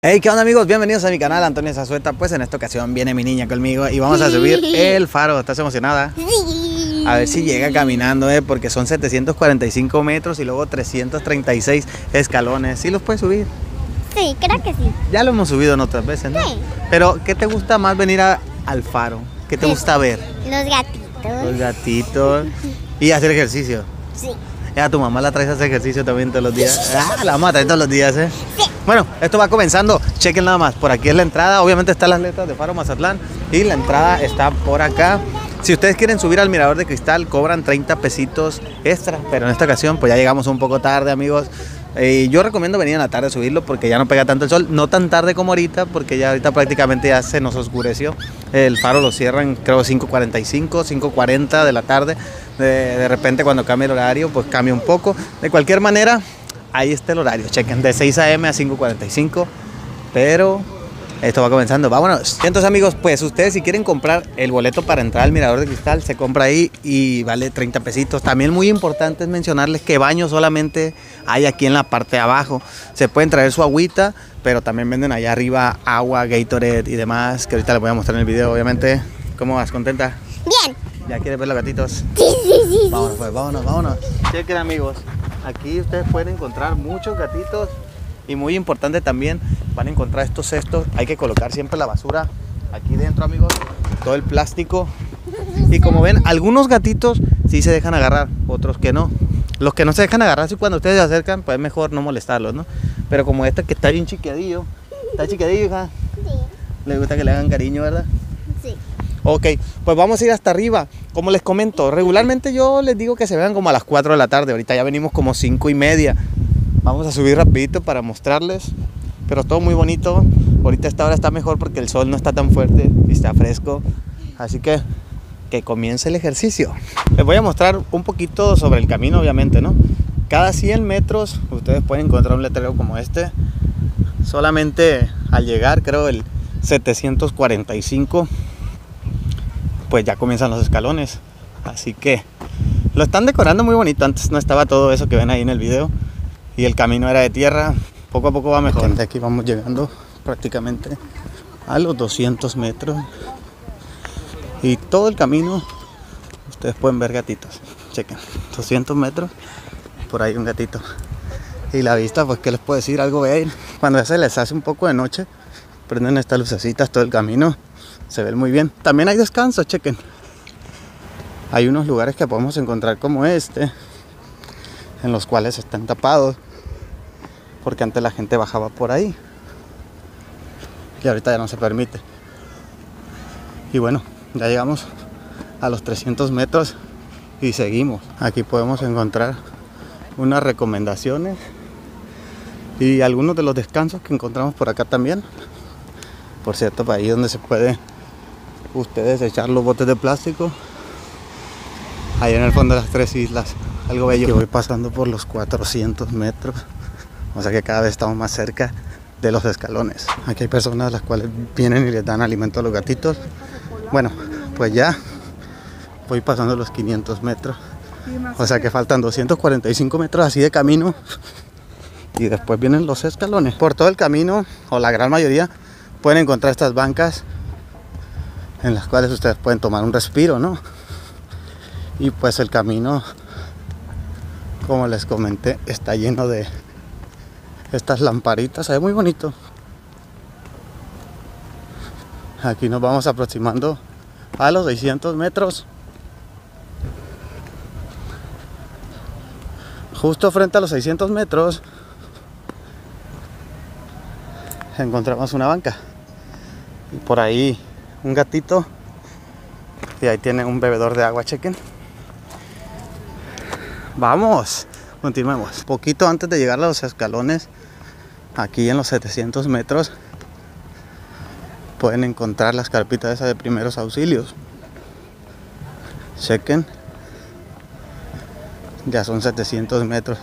Hey, ¿qué onda amigos? Bienvenidos a mi canal Antonio Zazueta. Pues en esta ocasión viene mi niña conmigo y vamos a subir el faro. ¿Estás emocionada? Sí. A ver si llega caminando, porque son 745 metros y luego 336 escalones. ¿Sí los puedes subir? Sí, creo que sí. Ya lo hemos subido en otras veces, ¿no? Sí. Pero ¿qué te gusta más venir al faro? ¿Qué te gusta ver? Los gatitos. Los gatitos y hacer ejercicio. Sí. Ya tu mamá la traes a hacer ejercicio también todos los días. Ah, la vamos a traer todos los días, ¿eh? Sí. Bueno, esto va comenzando. Chequen nada más. Por aquí es la entrada. Obviamente están las letras de Faro Mazatlán. Y la entrada está por acá. Si ustedes quieren subir al mirador de cristal, cobran 30 pesitos extra. Pero en esta ocasión, pues ya llegamos un poco tarde, amigos. Yo recomiendo venir en la tarde a subirlo porque ya no pega tanto el sol. No tan tarde como ahorita, porque ya ahorita prácticamente ya se nos oscureció. El faro lo cierran, creo, 5:45, 5:40 de la tarde. De repente, cuando cambia el horario, pues cambia un poco. De cualquier manera, ahí está el horario. Chequen, de 6 a.m. a 5:45. Pero esto va comenzando, vámonos. Entonces amigos, pues ustedes si quieren comprar el boleto para entrar al mirador de cristal, se compra ahí y vale 30 pesitos. También muy importante es mencionarles que baño solamente hay aquí en la parte de abajo. Se pueden traer su agüita, pero también venden allá arriba agua, Gatorade y demás, que ahorita les voy a mostrar en el video, obviamente. ¿Cómo vas? ¿Contenta? Bien. ¿Ya quieres ver los gatitos? Sí. Vámonos pues, vámonos. Chequen amigos, aquí ustedes pueden encontrar muchos gatitos. Y muy importante también, van a encontrar estos cestos. Hay que colocar siempre la basura aquí dentro, amigos. Todo el plástico. Y como ven, algunos gatitos sí se dejan agarrar, otros que no. Los que no se dejan agarrar, sí, cuando ustedes se acercan, pues es mejor no molestarlos, ¿no? Pero como este que está bien chiquadillo. ¿Está chiquadillo, hija? Sí. Le gusta que le hagan cariño, ¿verdad? Sí. Ok, pues vamos a ir hasta arriba. Como les comento, regularmente yo les digo que se vean como a las 4 de la tarde. Ahorita ya venimos como 5:30. Vamos a subir rapidito para mostrarles, pero todo muy bonito. Ahorita esta hora está mejor porque el sol no está tan fuerte y está fresco. Así que comience el ejercicio. Les voy a mostrar un poquito sobre el camino, obviamente, ¿no? Cada 100 metros ustedes pueden encontrar un letrero como este. Solamente al llegar, creo, el 745, pues ya comienzan los escalones. Así que lo están decorando muy bonito. Antes no estaba todo eso que ven ahí en el video. Y el camino era de tierra, poco a poco va mejor. De aquí vamos llegando prácticamente a los 200 metros. Y todo el camino, ustedes pueden ver gatitos. Chequen, 200 metros, por ahí un gatito. Y la vista, pues qué les puedo decir, algo ven. Cuando ya se les hace un poco de noche, prenden estas lucecitas todo el camino. Se ven muy bien. También hay descanso, chequen. Hay unos lugares que podemos encontrar como este, en los cuales están tapados, porque antes la gente bajaba por ahí y ahorita ya no se permite. Y bueno, ya llegamos a los 300 metros y seguimos. Aquí podemos encontrar unas recomendaciones y algunos de los descansos que encontramos por acá también. Por cierto, para ahí donde se puede ustedes echar los botes de plástico, ahí en el fondo de las 3 islas. Algo bello. Yo voy pasando por los 400 metros. O sea que cada vez estamos más cerca de los escalones. Aquí hay personas las cuales vienen y les dan alimento a los gatitos. Bueno, pues ya voy pasando los 500 metros. O sea que faltan 245 metros así de camino. Y después vienen los escalones. Por todo el camino, o la gran mayoría, pueden encontrar estas bancas en las cuales ustedes pueden tomar un respiro, ¿no? Y pues el camino, como les comenté, está lleno de estas lamparitas. Se ve muy bonito. Aquí nos vamos aproximando a los 600 metros. Justo frente a los 600 metros encontramos una banca. Y por ahí un gatito. Y ahí tiene un bebedor de agua, chequen. Vamos, continuemos. Poquito antes de llegar a los escalones, aquí en los 700 metros, pueden encontrar las carpitas esas de primeros auxilios. Chequen. Ya son 700 metros.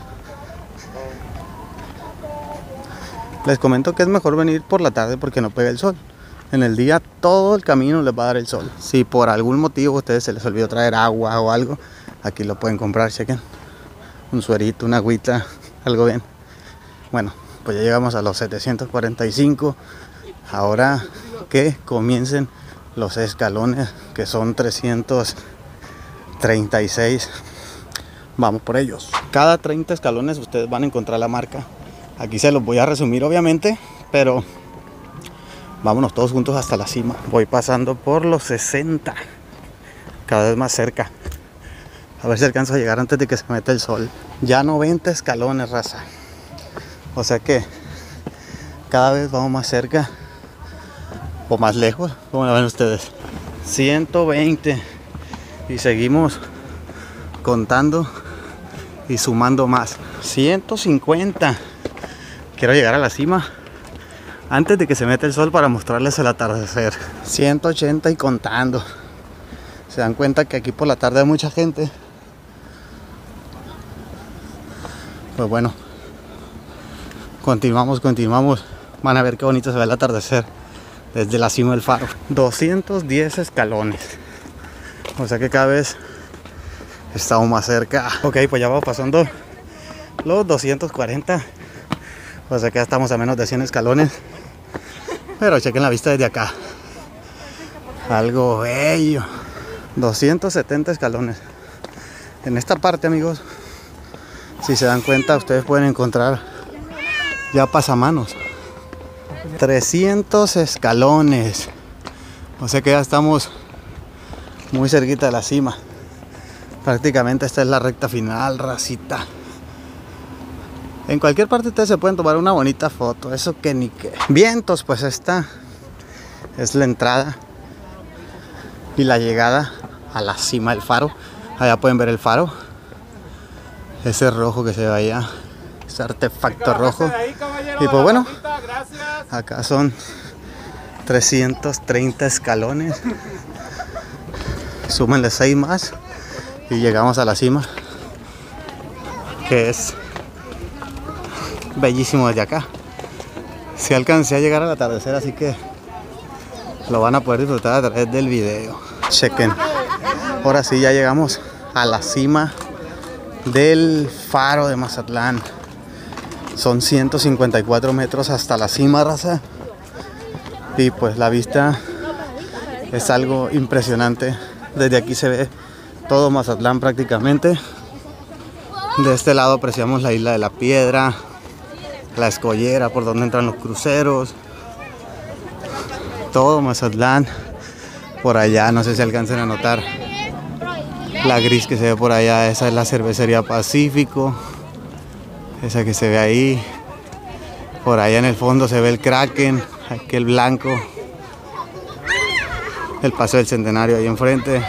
Les comento que es mejor venir por la tarde porque no pega el sol. En el día todo el camino les va a dar el sol. Si por algún motivo a ustedes se les olvidó traer agua o algo, aquí lo pueden comprar, chequen. Un suerito, una agüita, algo bien. Bueno, pues ya llegamos a los 745. Ahora que comiencen los escalones, que son 336, vamos por ellos. Cada 30 escalones ustedes van a encontrar la marca. Aquí se los voy a resumir obviamente, pero vámonos todos juntos hasta la cima. Voy pasando por los 60, cada vez más cerca. A ver si alcanzo a llegar antes de que se meta el sol. Ya 90 escalones, raza. O sea que cada vez vamos más cerca o más lejos, como la ven ustedes. 120 y seguimos contando y sumando más. 150. Quiero llegar a la cima antes de que se meta el sol para mostrarles el atardecer. 180 y contando. Se dan cuenta que aquí por la tarde hay mucha gente. Pues bueno, continuamos. Van a ver qué bonito se ve el atardecer desde la cima del faro. 210 escalones. O sea que cada vez estamos más cerca. Ok, pues ya vamos pasando los 240. O sea que ya estamos a menos de 100 escalones. Pero chequen la vista desde acá. Algo bello. 270 escalones. En esta parte, amigos, si se dan cuenta, ustedes pueden encontrar ya pasamanos. 300 escalones. O sea que ya estamos muy cerquita de la cima. Prácticamente esta es la recta final, racita. En cualquier parte ustedes se pueden tomar una bonita foto. Eso que ni qué. Vientos, pues esta es la entrada y la llegada a la cima del faro. Allá pueden ver el faro. Ese rojo que se ve allá. Ese artefacto rojo. Y pues bueno, acá son 330 escalones. Súmenle 6 más y llegamos a la cima, que es bellísimo desde acá. Si alcancé a llegar al atardecer, así que lo van a poder disfrutar a través del video. Chequen. Ahora sí ya llegamos a la cima del faro de Mazatlán. Son 154 metros hasta la cima, raza. Y pues la vista es algo impresionante. Desde aquí se ve todo Mazatlán prácticamente. De este lado apreciamos la isla de la Piedra, la Escollera, por donde entran los cruceros. Todo Mazatlán. Por allá, no sé si alcancen a notar la gris que se ve por allá. Esa es la cervecería Pacífico. Esa que se ve ahí. Por allá en el fondo se ve el Kraken, aquel blanco. El Paseo del Centenario ahí enfrente.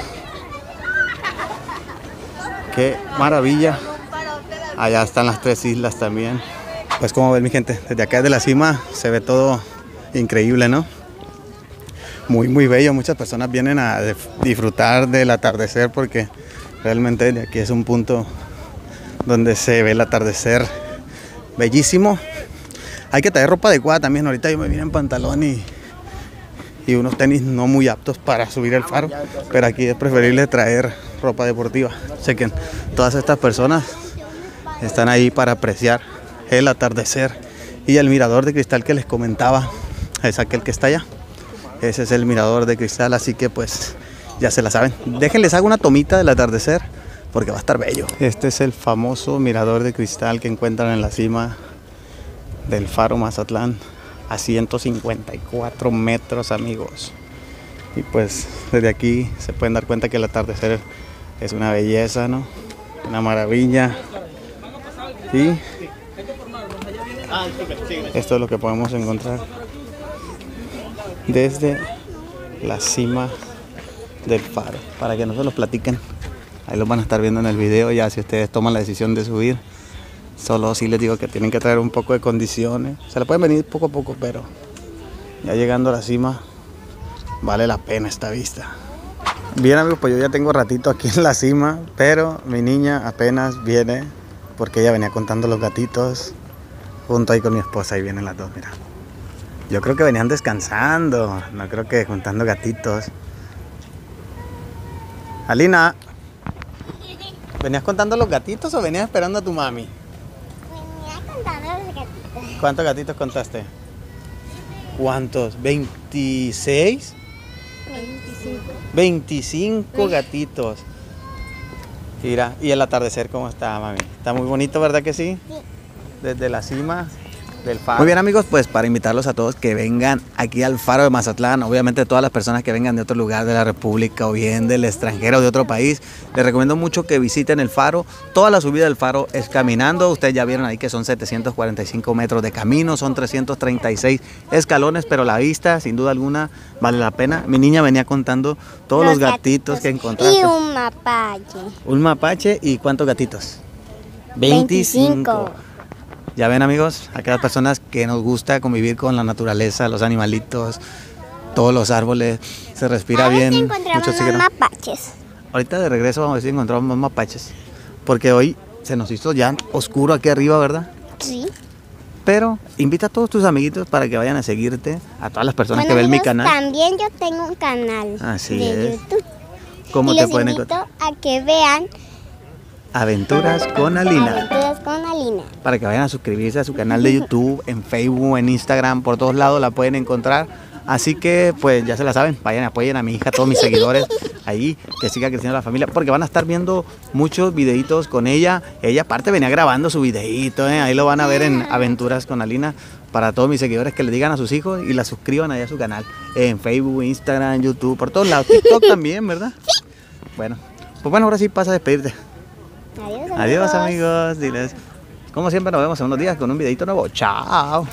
Qué maravilla. Allá están las 3 islas también. Pues como ven, mi gente, desde acá desde la cima se ve todo increíble, ¿no? Muy bello. Muchas personas vienen a disfrutar del atardecer porque realmente desde aquí es un punto donde se ve el atardecer bellísimo. Hay que traer ropa adecuada también. Ahorita yo me vine en pantalón y unos tenis no muy aptos para subir el faro, pero aquí es preferible traer ropa deportiva. Chequen, todas estas personas están ahí para apreciar el atardecer. Y el mirador de cristal que les comentaba es aquel que está allá. Ese es el mirador de cristal, así que pues ya se la saben. Déjenles hago una tomita del atardecer porque va a estar bello. Este es el famoso mirador de cristal que encuentran en la cima del faro Mazatlán, a 154 metros, amigos. Y pues desde aquí se pueden dar cuenta que el atardecer es una belleza, ¿no? Una maravilla. Y esto es lo que podemos encontrar desde la cima del faro, para que no se los platiquen. Ahí los van a estar viendo en el video ya si ustedes toman la decisión de subir. Solo sí les digo que tienen que traer un poco de condiciones. Se le pueden venir poco a poco, pero ya llegando a la cima vale la pena esta vista. Bien, amigos, pues yo ya tengo ratito aquí en la cima, pero mi niña apenas viene porque ella venía contando los gatitos junto ahí con mi esposa. Ahí vienen las dos, mira. Yo creo que venían descansando, no creo que contando gatitos. Alina, ¿venías contando los gatitos o venías esperando a tu mami? Venía contando los gatitos. ¿Cuántos gatitos contaste? ¿Cuántos? ¿26? 25. 25 gatitos. Mira, y el atardecer, ¿cómo está, mami? Está muy bonito, ¿verdad que sí? Sí. Desde la cima del faro. Muy bien, amigos, pues para invitarlos a todos que vengan aquí al faro de Mazatlán, obviamente todas las personas que vengan de otro lugar de la República o bien del extranjero, de otro país, les recomiendo mucho que visiten el faro. Toda la subida del faro es caminando, ustedes ya vieron ahí que son 745 metros de camino, son 336 escalones, pero la vista, sin duda alguna, vale la pena. Mi niña venía contando todos los gatitos que encontraste. Y un mapache. Un mapache, ¿y cuántos gatitos? 25. Ya ven, amigos, aquellas personas que nos gusta convivir con la naturaleza, los animalitos, todos los árboles, se respira A ver si bien. encontramos mucho más oxígeno. mapaches. Ahorita de regreso vamos a ver si encontramos más mapaches, porque hoy se nos hizo ya oscuro aquí arriba, ¿verdad? Sí. Pero invita a todos tus amiguitos para que vayan a seguirte, a todas las personas que ven mi amigos, canal. También yo tengo un canal Así de es. YouTube. ¿Cómo Y te los pueden invito encontrar? a que vean Aventuras con Alina. Aventuras con Alina. Para que vayan a suscribirse a su canal de YouTube, en Facebook, en Instagram, por todos lados la pueden encontrar. Así que pues ya se la saben, vayan, apoyen a mi hija, a todos mis seguidores ahí, que siga creciendo la familia, porque van a estar viendo muchos videitos con ella. Ella aparte venía grabando su videito, ahí lo van a ver en Aventuras con Alina. Para todos mis seguidores que le digan a sus hijos y la suscriban ahí a su canal, en Facebook, Instagram, YouTube, por todos lados, TikTok también, ¿verdad? Bueno, pues bueno, ahora sí pasa a despedirte. Adiós, Adiós amigos, diles. Como siempre nos vemos en unos días con un videito nuevo. Chao.